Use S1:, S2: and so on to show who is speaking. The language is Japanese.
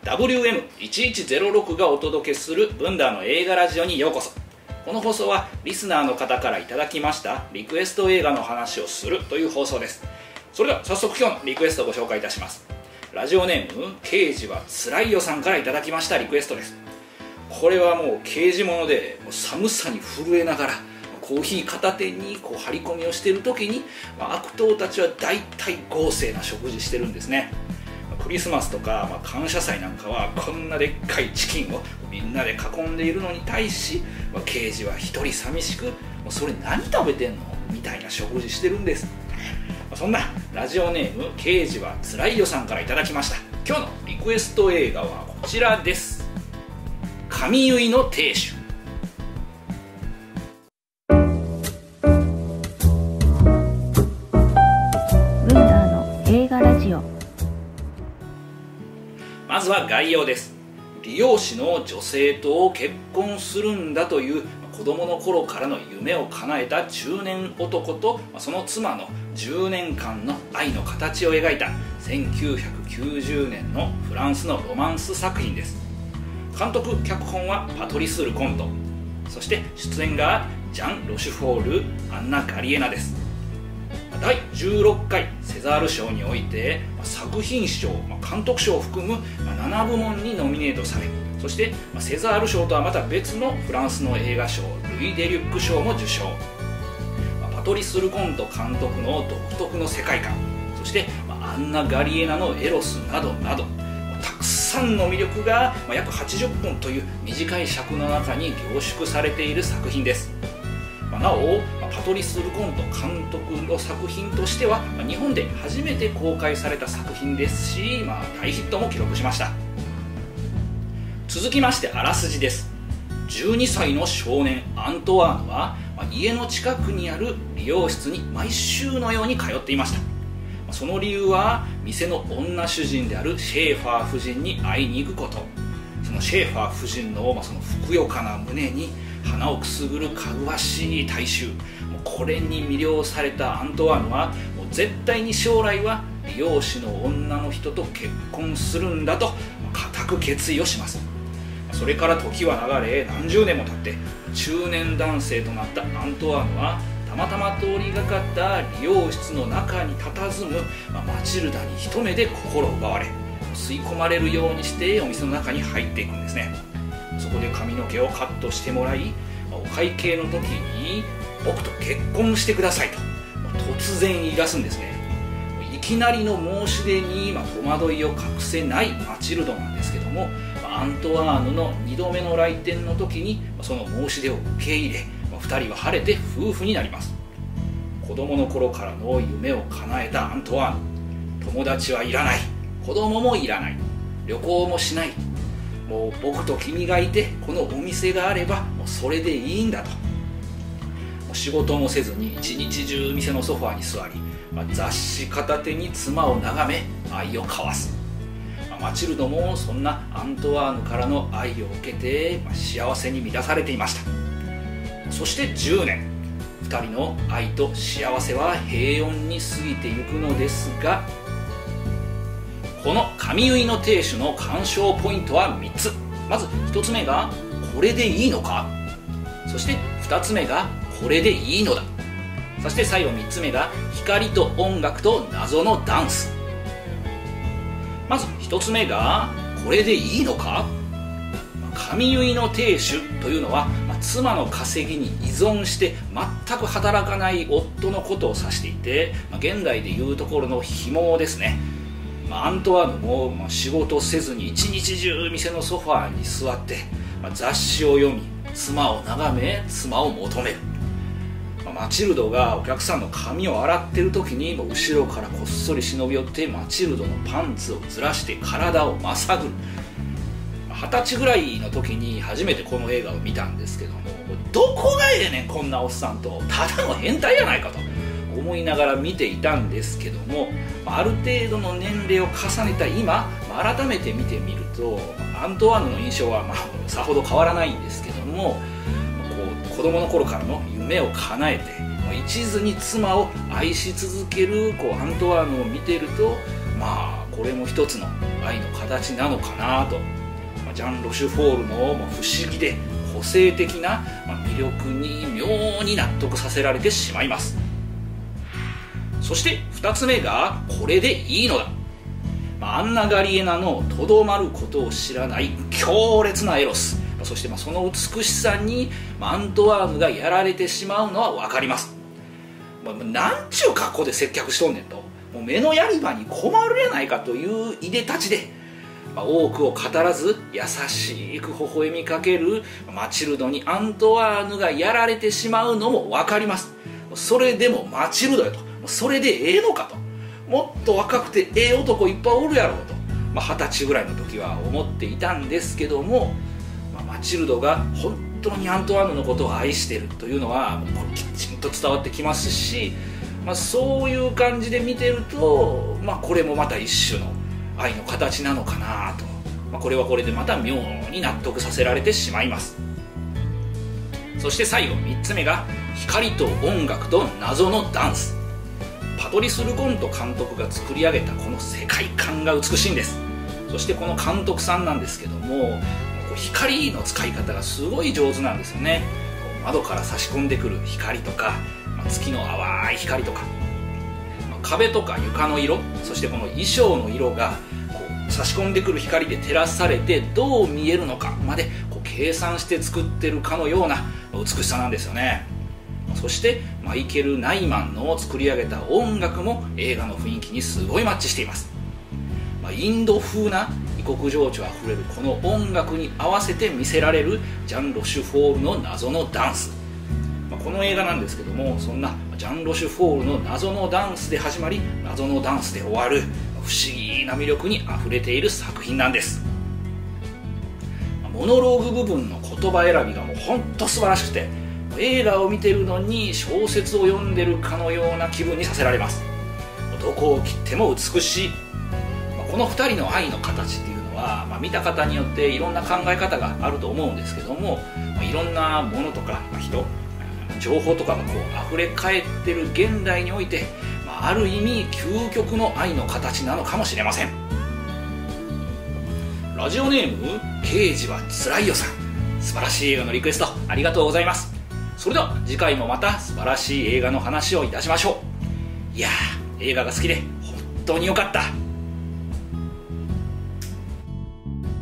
S1: WM1106 がお届けするブンダーの映画ラジオにようこそ。この放送はリスナーの方からいただきましたリクエスト映画の話をするという放送です。それでは早速今日のリクエストをご紹介いたします。ラジオネーム刑事はつらいよさんからいただきましたリクエストです。これはもう刑事もので寒さに震えながらコーヒー片手に張り込みをしている時に、悪党たちは大体豪勢な食事してるんですね。クリスマスとか、感謝祭なんかはこんなでっかいチキンをみんなで囲んでいるのに対し、刑事は一人寂しくそれ何食べてんのみたいな食事してるんです。そんなラジオネーム刑事はつらいよさんからいただきました今日のリクエスト映画はこちらです。髪結いの亭主。
S2: ブンダーの映画ラジオ。
S1: まずは概要です。理容師の女性と結婚するんだという子供の頃からの夢を叶えた中年男とその妻の10年間の愛の形を描いた1990年のフランスのロマンス作品です。監督・脚本はパトリス・ルコント、そして出演がジャン・ロシュフォール、アンナ・ガリエナです。第16回セザール賞において作品賞、監督賞を含む7部門にノミネートされ、そしてセザール賞とはまた別のフランスの映画賞ルイ・デリュック賞も受賞。パトリス・ルコント監督の独特の世界観、そしてアンナ・ガリエナのエロスなどなどたくさんの魅力が約80分という短い尺の中に凝縮されている作品です。なおパトリス・ルコント監督の作品としては日本で初めて公開された作品ですし、大ヒットも記録しました。続きましてあらすじです。12歳の少年アントワーヌは家の近くにある美容室に毎週のように通っていました。その理由は店の女主人であるシェーファー夫人に会いに行くこと。そのシェーファー夫人のそのふくよかな胸に鼻をくすぐるかぐわしい体臭、これに魅了されたアントワーヌはもう絶対に将来は美容師の女の人と結婚するんだと固く決意をします。それから時は流れ何十年も経って中年男性となったアントワーヌはたまたま通りがかった理容室の中に佇むマチルダに一目で心奪われ吸い込まれるようにしてお店の中に入っていくんですね。そこで髪の毛をカットしてもらい、お会計の時に僕と結婚してくださいと突然言い出すんですね。いきなりの申し出に戸惑いを隠せないマチルドなんですけども、アントワーヌの2度目の来店の時にその申し出を受け入れ、2人は晴れて夫婦になります。子供の頃からの夢を叶えたアントワーヌ、友達はいらない、子供もいらない、旅行もしない、もう僕と君がいてこのお店があればもうそれでいいんだと。もう仕事もせずに一日中店のソファーに座り、雑誌片手に妻を眺め愛を交わす。マチルドもそんなアントワーヌからの愛を受けて幸せに満たされていました。そして10年、2人の愛と幸せは平穏に過ぎていくのですが、この髪結いの亭主の鑑賞ポイントは3つ。まず1つ目がこれでいいのか、そして2つ目がこれでいいのだ、そして最後3つ目が光と音楽と謎のダンス。まず1つ目がこれでいいのか。髪結いの亭主というのは妻の稼ぎに依存して全く働かない夫のことを指していて、現代でいうところの紐ですね。アントワーヌも仕事せずに一日中店のソファーに座って雑誌を読み、妻を眺め妻を求める。マチルドがお客さんの髪を洗ってる時に後ろからこっそり忍び寄ってマチルドのパンツをずらして体をまさぐる。20歳ぐらいの時に初めてこの映画を見たんですけども、どこがええねんこんなおっさんと、ただの変態じゃないかと思いながら見ていたんですけども、ある程度の年齢を重ねた今改めて見てみるとアントワーヌの印象はさほど変わらないんですけども、子供の頃からの夢を叶えて一途に妻を愛し続けるアントワーヌを見ていると、これも一つの愛の形なのかなと、ジャン・ロシュフォールの不思議で個性的な魅力に妙に納得させられてしまいます。そして2つ目がこれでいいのだ。アンナ・ガリエナのとどまることを知らない強烈なエロス、そしてその美しさにアントワーヌがやられてしまうのは分かります。なんちゅう格好で接客しとんねんと、もう目のやり場に困るやないかといういでたちで、多くを語らず優しく微笑みかけるマチルドにアントワーヌがやられてしまうのも分かります。それでもマチルドやと、それでええのかと、もっと若くてええ男いっぱいおるやろうと、20歳ぐらいの時は思っていたんですけども、マチルドが本当にアントワーヌのことを愛しているというのはこれきちんと伝わってきますし、そういう感じで見てると、これもまた一種の愛の形なのかなと、これはこれでまた妙に納得させられてしまいます。そして最後3つ目が光と音楽と謎のダンス。パトリス・ルコント監督が作り上げたこの世界観が美しいんです。そしてこの監督さんなんですけども、光の使い方がすごい上手なんですよね。窓から差し込んでくる光とか、月の淡い光とか、壁とか床の色、そしてこの衣装の色が差し込んでくる光で照らされてどう見えるのかまで計算して作ってるかのような美しさなんですよね。そしてマイケル・ナイマンの作り上げた音楽も映画の雰囲気にすごいマッチしています。インド風な異国情緒あふれるこの音楽に合わせて見せられるジャン・ロシュフォールの謎のダンス、この映画なんですけども、そんなジャン・ロシュフォールの謎のダンスで始まり謎のダンスで終わる不思議な魅力にあふれている作品なんです。モノローグ部分の言葉選びがもう本当素晴らしくて、映画を見てるのに小説を読んでるかのような気分にさせられます。どこを切っても美しい。この2人の愛の形っていうのは、見た方によっていろんな考え方があると思うんですけども、いろんなものとか人、情報とかが溢れ返ってる現代において、ある意味究極の愛の形なのかもしれません。ラジオネーム刑事はつらいよさん、素晴らしい映画のリクエストありがとうございます。それでは次回もまた素晴らしい映画の話をいたしましょう。いやー、映画が好きで本当によかった。